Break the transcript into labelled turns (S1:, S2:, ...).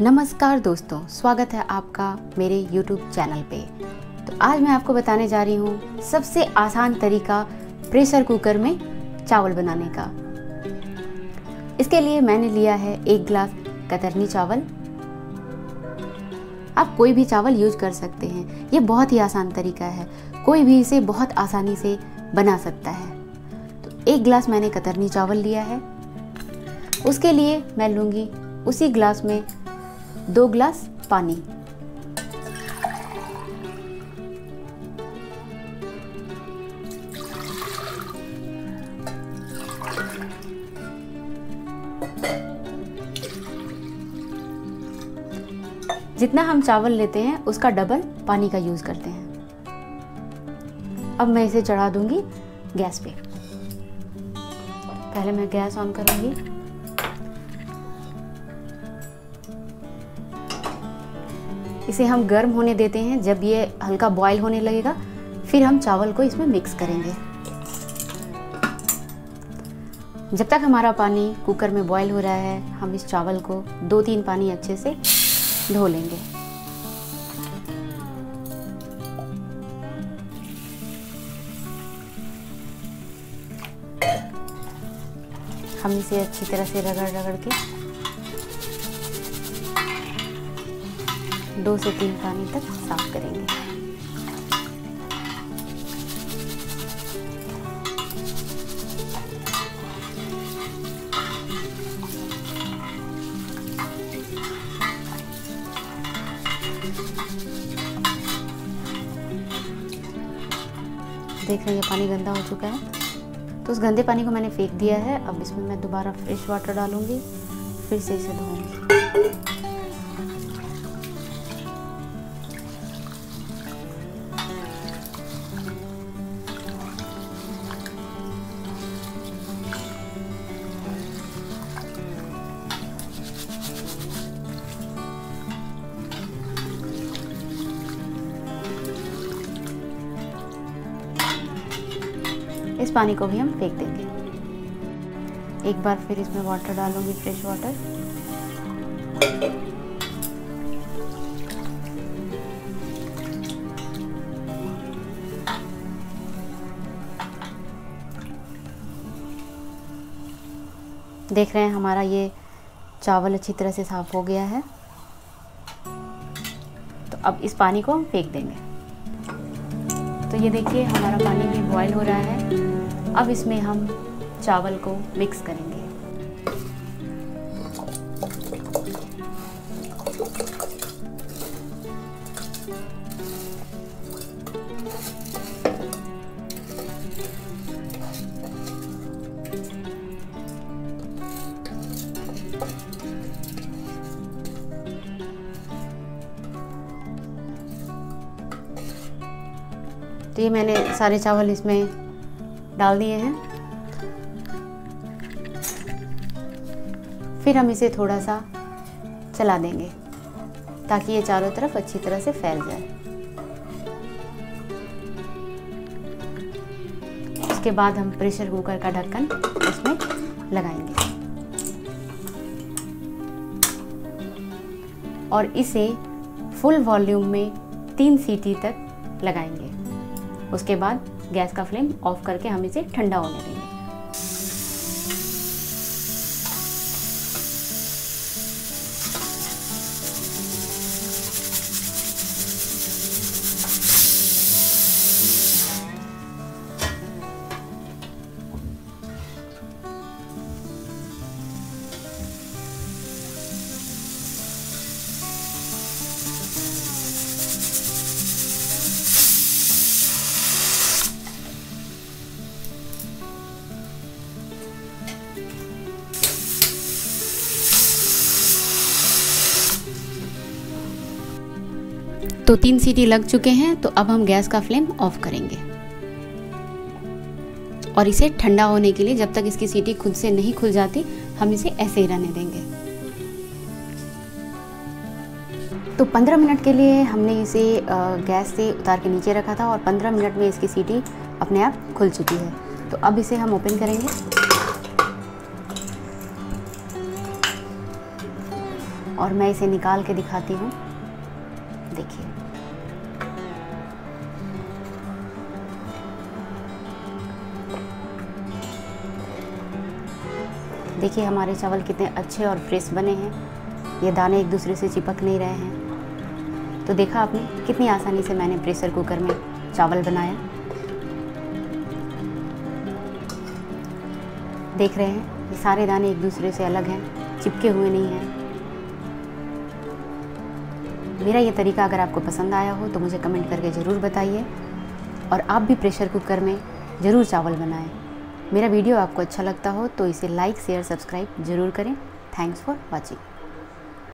S1: नमस्कार दोस्तों, स्वागत है आपका मेरे YouTube चैनल पे। तो आज मैं आपको बताने जा रही हूँ सबसे आसान तरीका प्रेशर कुकर में चावल बनाने का। इसके लिए मैंने लिया है 1 गिलास कतरनी चावल। आप कोई भी चावल यूज कर सकते हैं, ये बहुत ही आसान तरीका है, कोई भी इसे बहुत आसानी से बना सकता है। तो 1 गिलास मैंने कतरनी चावल लिया है। उसके लिए मैं लूँगी उसी गिलास में 2 गिलास पानी। जितना हम चावल लेते हैं उसका डबल पानी का यूज करते हैं। अब मैं इसे चढ़ा दूंगी गैस पे। पहले मैं गैस ऑन करूंगी। इसे हम गर्म होने देते हैं। जब ये हल्का बॉईल होने लगेगा फिर हम चावल को इसमें मिक्स करेंगे। जब तक हमारा पानी कुकर में बॉईल हो रहा है, हम इस चावल को 2-3 पानी अच्छे से धो लेंगे। हम इसे अच्छी तरह से रगड़ के 2 से 3 पानी तक साफ करेंगे। देख रहे हैं ये पानी गंदा हो चुका है, तो उस गंदे पानी को मैंने फेंक दिया है। अब इसमें मैं दोबारा फ्रेश वाटर डालूंगी, फिर से इसे धोऊंगी। इस पानी को भी हम फेंक देंगे। एक बार फिर इसमें वाटर डालूंगी, फ्रेश वाटर। देख रहे हैं हमारा ये चावल अच्छी तरह से साफ हो गया है। तो अब इस पानी को हम फेंक देंगे। तो ये देखिए हमारा पानी भी बॉईल हो रहा है। अब इसमें हम चावल को मिक्स करेंगे। तो ये मैंने सारे चावल इसमें डाल दिए हैं। फिर हम इसे थोड़ा सा चला देंगे ताकि ये चारों तरफ अच्छी तरह से फैल जाए। उसके बाद हम प्रेशर कुकर का ढक्कन इसमें लगाएंगे और इसे फुल वॉल्यूम में 3 सीटी तक लगाएंगे। उसके बाद गैस का फ्लेम ऑफ करके हम इसे ठंडा होने देंगे। तो 3 सीटी लग चुके हैं। तो अब हम गैस का फ्लेम ऑफ करेंगे और इसे ठंडा होने के लिए, जब तक इसकी सीटी खुद से नहीं खुल जाती, हम इसे ऐसे ही रहने देंगे। तो 15 मिनट के लिए हमने इसे गैस से उतार के नीचे रखा था और 15 मिनट में इसकी सीटी अपने आप खुल चुकी है। तो अब इसे हम ओपन करेंगे। और मैं इसे निकाल के दिखाती हूँ। देखिए, देखिए हमारे चावल कितने अच्छे और फ्रेश बने हैं। ये दाने एक दूसरे से चिपक नहीं रहे हैं। तो देखा आपने कितनी आसानी से मैंने प्रेशर कुकर में चावल बनाया। देख रहे हैं ये सारे दाने एक दूसरे से अलग हैं, चिपके हुए नहीं हैं। मेरा ये तरीका अगर आपको पसंद आया हो तो मुझे कमेंट करके ज़रूर बताइए, और आप भी प्रेशर कुकर में ज़रूर चावल बनाएं। मेरा वीडियो आपको अच्छा लगता हो तो इसे लाइक, शेयर, सब्सक्राइब ज़रूर करें। Thanks for watching.